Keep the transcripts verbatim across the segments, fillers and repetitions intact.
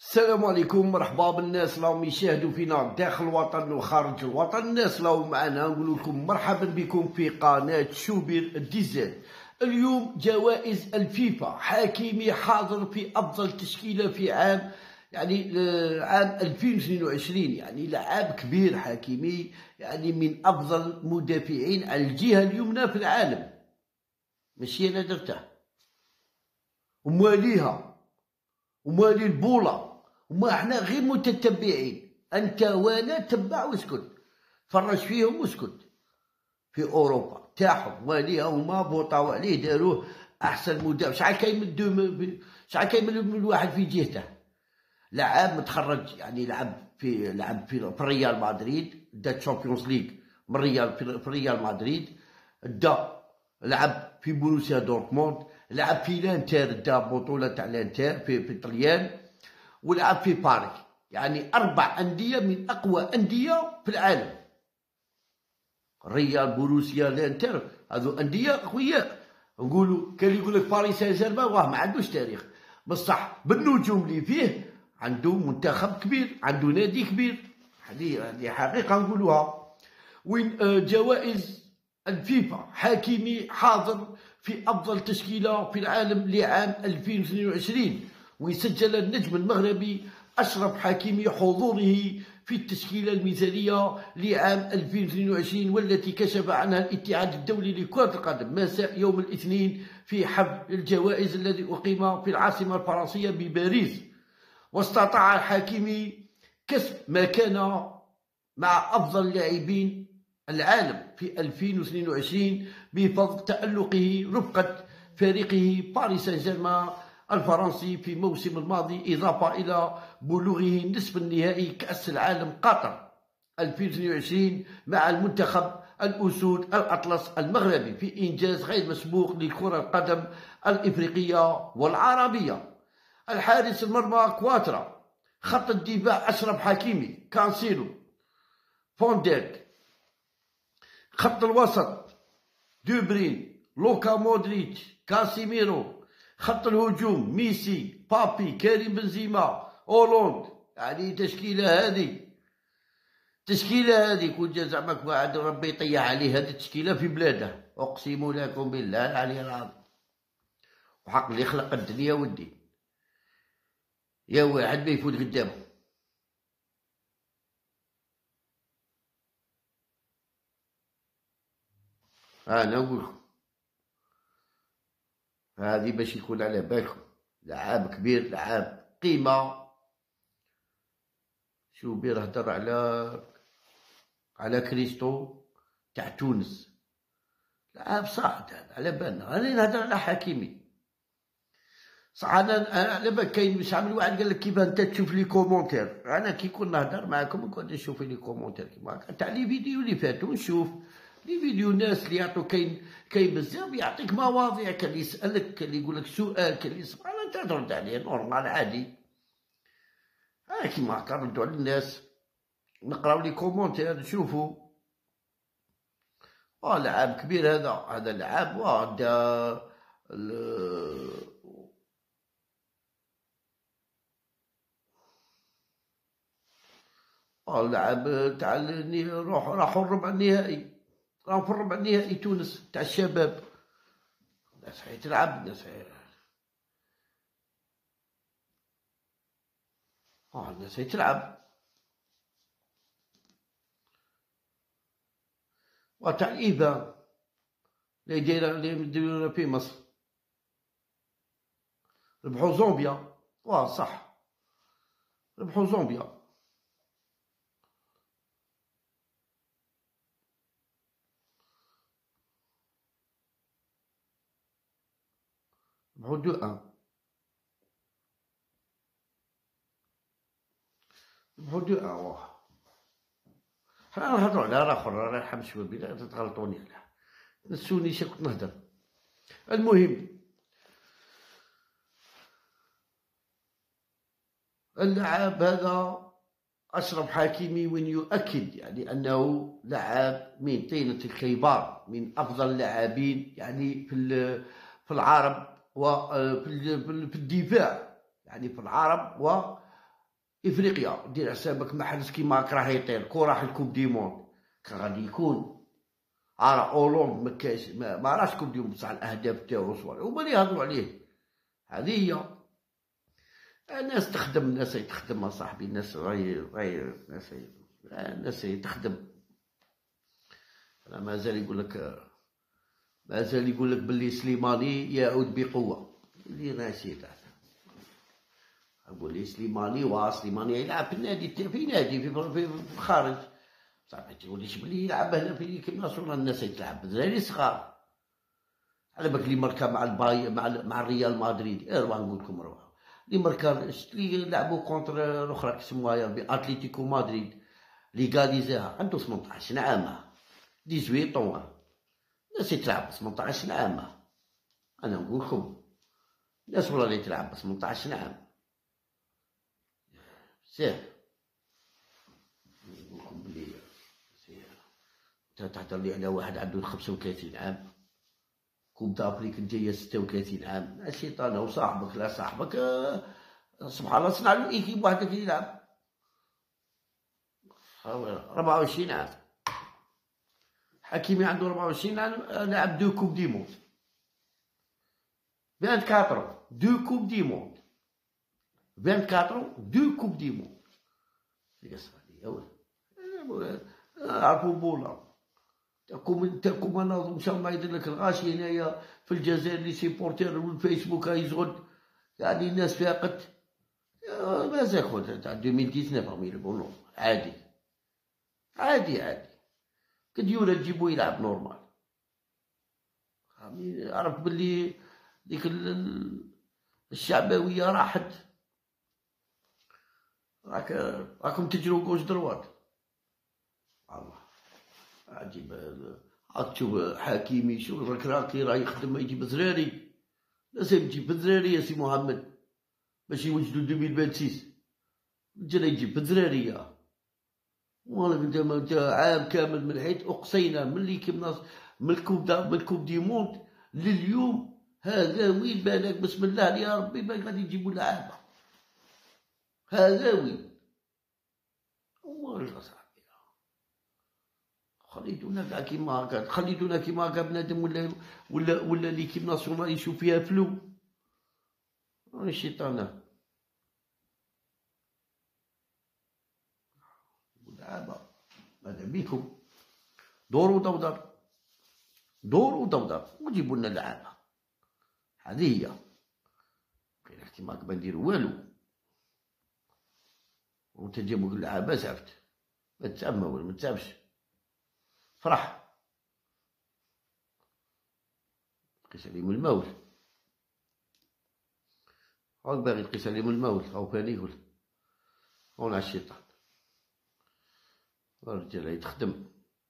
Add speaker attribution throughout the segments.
Speaker 1: السلام عليكم، مرحبا بالناس راهم يشاهدوا فينا داخل الوطن وخارج الوطن. الناس راهم معنا، نقول لكم مرحبا بكم في قناة شوبير ديزل. اليوم جوائز الفيفا، حكيمي حاضر في أفضل تشكيلة في عام يعني عام ألفين واثنين وعشرين، يعني لاعب كبير حكيمي، يعني من أفضل مدافعين على الجهة اليمنى في العالم، ماشي أنا درته ومواليها وموالي البولة، وما احنا غير متتبعين. انت وانا تبع واسكت، فرج فيهم واسكت. في اوروبا تاعهم واليها هما بوطاو عليه، داروه احسن مدافع. شحال كاين من دو شحال كاين من الواحد في جهته. لاعب متخرج، يعني لعب في لعب في ريال مدريد، دا تشامبيونز ليغ من ريال في ريال مدريد، دا لعب في بروسيا دورتموند، لعب في لانتر، دا بطولة تاع لانتر في في الطليان، ولعب في باريس. يعني أربع أندية من أقوى أندية في العالم. ريال، بروسيا، لانتر، هذو أندية قوية. نقولوا كان يقول لك باريس سان جيرمان واه ما عندوش تاريخ، بصح بالنجوم اللي فيه عنده منتخب كبير، عنده نادي كبير. هذه هذه حقيقة نقولوها. وين جوائز الفيفا، حكيمي حاضر في أفضل تشكيلة في العالم لعام ألفين واثنين وعشرين، ويسجل النجم المغربي أشرف حكيمي حضوره في التشكيلة المثالية لعام ألفين واثنين وعشرين، والتي كشف عنها الاتحاد الدولي لكرة القدم مساء يوم الاثنين في حفل الجوائز الذي أقيم في العاصمة الفرنسية بباريس. واستطاع حكيمي كسب مكانة مع أفضل لاعبين العالم في ألفين واثنين وعشرين بفضل تألقه رفقة فريقه باريس سان جيرمان الفرنسي في الموسم الماضي، إضافة إلى بلوغه نصف النهائي كأس العالم قطر ألفين واثنين وعشرين مع المنتخب الأسود الأطلس المغربي في إنجاز غير مسبوق لكرة القدم الإفريقية والعربية. الحارس المرمى كواترا، خط الدفاع أشرف حكيمي، كانسيلو، فونديك، خط الوسط دوبرين، لوكا مودريتش، كاسيميرو، خط الهجوم ميسي، بابي، كريم بنزيما، أولوند. يعني تشكيلة هذه تشكيلة هذه كون جا زعما واحد ربي يطيح عليه هذه التشكيلة في بلاده، أقسم لكم بالله العلي العظيم وحق اللي خلق الدنيا والدين، يا واحد ما يفوت قدامه. أنا نقولكم هذه باش يكون على بالكم، لعاب كبير، لعاب قيمة. شوبير هدر على على كريستو تاع تونس، لعاب صاعد هذا على بالنا. أنا نهدر على حكيمي صح. أنا على بالك كاين مش عامل واحد قال لك كيف أنت تشوف لي كومونتير. أنا كي كون نهدر معاكم نكون نشوف لي كومونتير كيما تاع لي فيديو اللي فاتوا، نشوف لي فيديو ناس اللي يعطوا. كاين كاين بزاف يعطيك مواضيع، كان اللي يسألك، كان اللي يقول لك سؤال، كان اللي يسمع أنت ترد عليه نورمال عادي. ها كيما هكا نردوا على الناس، نقراو لي كومونتير نشوفوا. واه لعاب كبير هذا، هذا لعاب واه دا اه لعب تاع روح راحوا الربع النهائي، راحوا في الربع النهائي تونس تاع الشباب. الناس هي تلعب، الناس هي اه الناس هي تلعب. وتاع الإيفا اللي دايره اللي دايره في مصر، ربحوا زومبيا. واه صح، ربحوا زومبيا. ربحوا دو ان، ربحوا دو ان. واه حنا نهضروا على راه اخر، راه يرحم شبابي لا تتغلطوني عليه، نسوني شا كنت نهضر. المهم اللاعب هذا أشرف حكيمي وين يؤكد يعني أنه لاعب من طينة الخيبار، من أفضل اللاعبين يعني في في العرب وفي في الدفاع، يعني في العرب و افريقيا دير حسابك محرز كيما هاك راه يطير كون راح الكوب دي موند كان غادي يكون راه اولوند ما كاينش ما, ما راهش كوب دي موند بصح الاهداف تاعو صوالح هما اللي يهضروا عليه. هذه هي الناس تخدم الناس تخدم اصاحبي الناس راهي راهي الناس الناس تخدم. راه مازال يقول لك مازال يقول لك باللي سليماني يعود بقوه اللي ناسيت أقول لي سليماني وا سليماني يلعب في النادي في نادي في في الخارج بصح ما تقوليش بلي يلعب هنا في كيما صورنا الناس تلعب بالدراري صغار. على بالك اللي مركا مع الباي مع مع الريال مدريد اروح نقول لكم روح اللي مركا شت اللي لعبوا كونتر الاخرى كيسموها يا ربي اتليتيكو مدريد اللي غاديزاها عنده ثمنطاش عامه ثمانية عشر الناس تلعب ثمنطاش عامه. انا نقول لكم الناس والله اللي تلعب ثمنطاش عام سير نقولكم بلي سير تهضر لي على واحد عنده خمسة وثلاثين عام كوب دافريك جايه ستة وثلاثين عام الشيطان هو صاحبك لا صاحبك آه سبحان الله صنع له ايكيب وحدك يلعب أربعة وعشرين عام. حكيمي عنده أربعة وعشرين عام لعب دو كوب دي موند أربعة وعشرين دو كوب دي موند أربعة وعشرين دو كوب دي موند اللي قصر عليا عرفوا بولا تاكم تاكم انا ان شاء الله يدير لك الغاشي هنايا في الجزائر لي سيبورتير والفيسبوك يزغد يعني الناس فاقت مازال خويا تاع ألفين وتسعطاش راهم يلعبوا عادي عادي عادي كديولا تجيبو يلعب نورمال. عرف بلي ديك الشعبويه راحت راك راكم تجرو كوش دروات الله عجيب. راك تشوف حكيمي شوف راك راكي راه يخدم يجيب زراري لازم يجيب زراري يا سي محمد باش يوجدو ألفين وستة وعشرين رجال يجيب زراريه والله انت عام كامل من حيث اقصينا ملي كيما من الكوب من الكوب دي موند لليوم هذا وين بالك بسم الله يا ربي ما غادي يجيبوا لعابه هذا وين والله صاحبي خليتونا كاع كيما هكا خليتونا كيما هكا بنادم ولا ولا ولا ليكيب ناسيونال يشوف فيها فلو راني الشيطان لعابه ماذا بيكم دوروا دودر دوروا دودر وجيبوا لنا لعابه. هذه هي كاين كيما هكا ما نديرو والو وانت تجيبو اللعابه زعفت ما تتعب ما والو ما تتعبش فرح قيس عليهم المول هاك باغي تقيس عليهم المول هاو كان يقول هون على الشيطان الرجال يتخدم.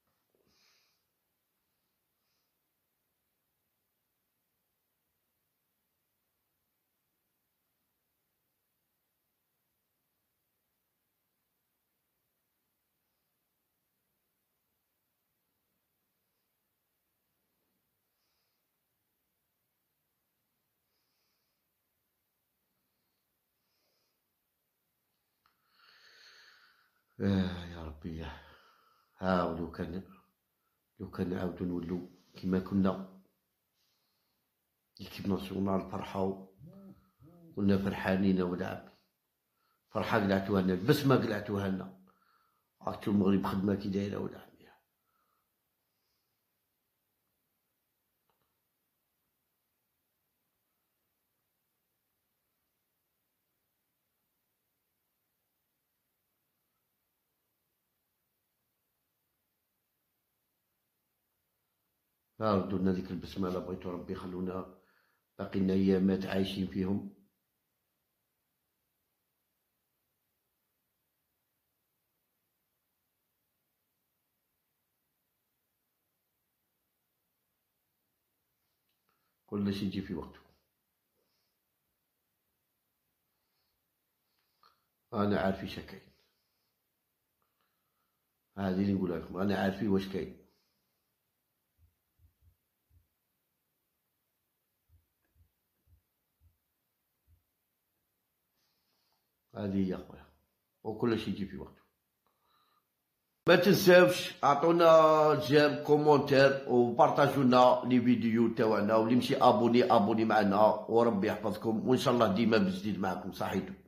Speaker 1: آه يا ربي ها ولو كان لو كان نعاودو نولو كيما كنا ليكيب ناسيونال فرحاو كنا فرحانين ولعب فرحة قلعتوها لنا البسمة قلعتوها لنا عرفتو المغرب خدمة كي دايرة ولعب ردوا لنا ديك البسمة لا بغيتو ربي خلونا باقي لنا أيامات عايشين فيهم. كل شي يجي في وقته. أنا عارفي شا كاين هذه اللي نقولها لكم أنا عارفي واش كاين. هذه هي خويا. وكل شيء يجي في وقته. ما تنساوش اعطونا جيم كومونتير وبارطاجوا لنا لي فيديو تاعنا، واللي مشي ابوني ابوني معنا، وربي يحفظكم، وان شاء الله ديما بجديد معكم. صحيتو.